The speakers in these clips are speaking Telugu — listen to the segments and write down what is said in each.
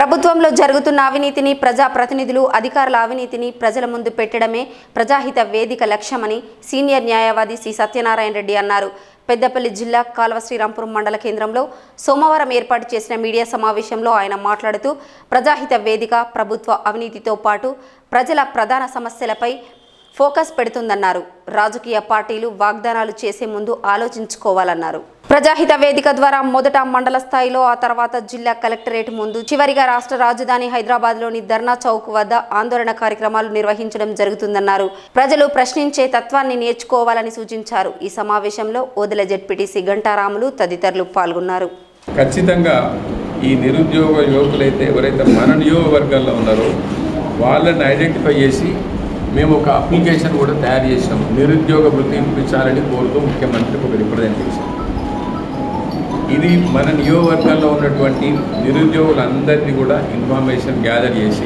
ప్రభుత్వంలో జరుగుతున్న అవినీతిని ప్రజాప్రతినిధులు అధికారుల అవినీతిని ప్రజల ముందు పెట్టడమే ప్రజాహిత వేదిక లక్ష్యమని సీనియర్ న్యాయవాది సి సత్యనారాయణ రెడ్డి అన్నారు. పెద్దపల్లి జిల్లా కాల్వ శ్రీరాంపురం మండల కేంద్రంలో సోమవారం ఏర్పాటు చేసిన మీడియా సమావేశంలో ఆయన మాట్లాడుతూ ప్రజాహిత వేదిక ప్రభుత్వ అవినీతితో పాటు ప్రజల ప్రధాన సమస్యలపై ఫోకస్ పెడుతుందన్నారు. రాజకీయ పార్టీలు వాగ్దానాలు చేసే ముందు ఆలోచించుకోవాలన్నారు. ప్రజాహిత వేదిక ద్వారా మొదట మండల స్థాయిలో, ఆ తర్వాత జిల్లా కలెక్టరేట్ ముందు, చివరిగా రాష్ట్ర రాజధాని హైదరాబాద్లోని ధర్నా చౌక్ వద్ద ఆందోళన కార్యక్రమాలు నిర్వహించడం జరుగుతుందన్నారు. ప్రజలు ప్రశ్నించే తత్వాన్ని నేర్చుకోవాలని సూచించారు. ఈ సమావేశంలో ఓదెల జెడ్పీటీసీ గంటారాములు తదితరులు పాల్గొన్నారు. ఖచ్చితంగా ఈ నిరుద్యోగ యువకులైతే ఎవరైతే మన నియోజకవర్గాల్లో ఉన్నారో వాళ్ళని ఐడెంటిఫై చేసి మేము ఒక అప్లికేషన్ కూడా తయారు చేసాం. నిరుద్యోగ వృత్తి ఇప్పించాలని కోరుతూ ముఖ్యమంత్రికి ఒక రిప్రజెంటేషన్. ఇది మన నియోజకవర్గంలో ఉన్నటువంటి నిరుద్యోగులందరినీ కూడా ఇన్ఫర్మేషన్ గ్యాదర్ చేసి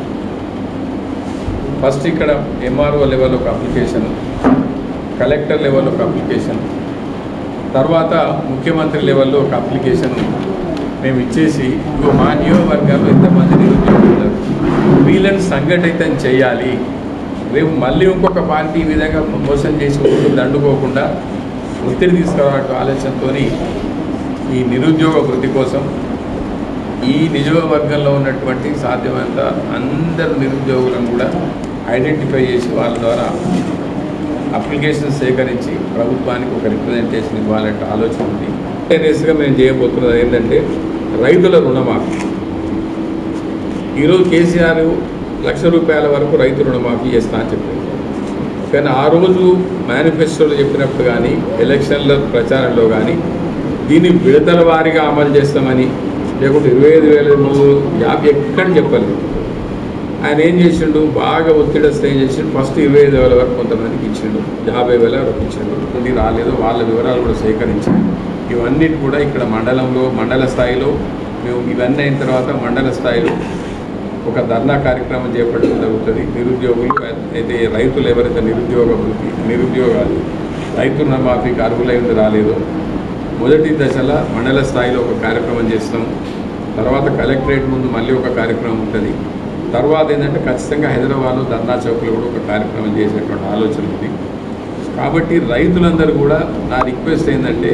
ఫస్ట్ ఇక్కడ ఎంఆర్ఓ లెవెల్ ఒక అప్లికేషన్, కలెక్టర్ లెవెల్ ఒక అప్లికేషన్, తర్వాత ముఖ్యమంత్రి లెవెల్లో ఒక అప్లికేషన్ మేము ఇచ్చేసి మా నియోజకవర్గాల్లో ఎంతమంది నిరుద్యోగులు ఉన్నారు, వీళ్ళని సంఘటితం చేయాలి. రేపు మళ్ళీ ఇంకొక పార్టీ ఈ విధంగా మోసం చేసి దండుకోకుండా ఒత్తిడి తీసుకురావడం ఆలోచనతో ఈ నిరుద్యోగ వృత్తి కోసం ఈ నియోజకవర్గంలో ఉన్నటువంటి సాధ్యమైనంత అందరు నిరుద్యోగులను కూడా ఐడెంటిఫై చేసి వాళ్ళ ద్వారా అప్లికేషన్ సేకరించి ప్రభుత్వానికి ఒక రిప్రజెంటేషన్ ఇవ్వాలంటే ఆలోచన ఉంది. రేస్గా మేము చేయబోతున్నది ఏంటంటే రైతుల రుణమాఫీ. ఈరోజు కేసీఆర్ ₹1,00,000 వరకు రైతు రుణమాఫీ చేస్తా అని చెప్పింది. కానీ ఆ రోజు మేనిఫెస్టోలో చెప్పినప్పుడు కానీ ఎలక్షన్ల ప్రచారంలో కానీ దీన్ని విడతల వారీగా అమలు చేస్తామని, లేకుంటే 25,000 ఎక్కడ చెప్పలేదు. ఆయన ఏం చేసిండు, బాగా ఒత్తిడి వస్తే ఏం చేసిండు, ఫస్ట్ 25,000 వరకు కొంతమందికి ఇచ్చిండు, 50,000 వరకు ఇచ్చిండు. కొన్ని రాలేదు, వాళ్ళ వివరాలు కూడా సేకరించి ఇవన్నిటి కూడా ఇక్కడ మండల స్థాయిలో మేము ఇవన్నీ అయిన తర్వాత మండల స్థాయిలో ఒక ధర్నా కార్యక్రమం చేపట్టడం జరుగుతుంది. నిరుద్యోగులు అయితే రైతులు ఎవరైతే నిరుద్యోగాలు రైతు రుణమాఫీకి అర్హులైంది రాలేదో మొదటి దశలో మండల స్థాయిలో ఒక కార్యక్రమం చేస్తాం. తర్వాత కలెక్టరేట్ ముందు మళ్ళీ ఒక కార్యక్రమం ఉంటుంది. తర్వాత ఏంటంటే ఖచ్చితంగా హైదరాబాద్లో ధర్నా చౌక్లో కూడా ఒక కార్యక్రమం చేసేటువంటి ఆలోచన ఉంది. కాబట్టి రైతులందరూ కూడా నా రిక్వెస్ట్ ఏంటంటే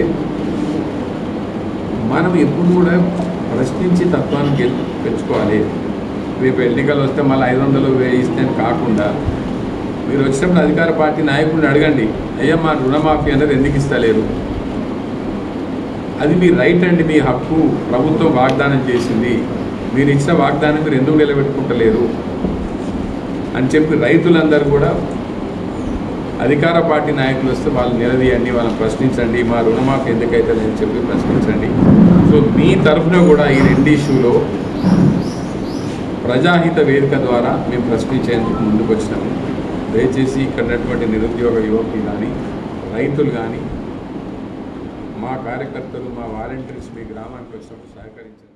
మనం ఎప్పుడు కూడా ప్రశ్నించి తత్వాన్ని పెంచుకోవాలి. రేపు ఎన్నికలు వస్తే మళ్ళీ 500 వేయిస్తే కాకుండా మీరు వచ్చినప్పుడు అధికార పార్టీ నాయకుడిని అడగండి, అయ్యా మా రుణమాఫీ అనేది ఎందుకు ఇస్తలేరు, అది మీ రైట్ అండి, మీ హక్కు, ప్రభుత్వం వాగ్దానం చేసింది, మీరు ఇచ్చిన వాగ్దానం మీరు ఎందుకు నిలబెట్టుకుంటలేరు అని చెప్పి రైతులందరూ కూడా అధికార పార్టీ నాయకులు వస్తే వాళ్ళు నిలదీయండి, వాళ్ళని ప్రశ్నించండి, మా రుణమాఫీ ఎందుకైతే అని చెప్పి ప్రశ్నించండి. సో మీ తరఫున కూడా ఈ 2 ఇష్యూలో ప్రజాహిత వేదిక ద్వారా మేము ప్రశ్నించేందుకు ముందుకు వచ్చినాము. దయచేసి ఇక్కడ ఉన్నటువంటి నిరుద్యోగ యువకులు కానీ రైతులు కానీ మా కార్యకర్తలు మా వాలంటీర్స్ మీ గ్రామానికి వచ్చినప్పుడు సహకరించండి.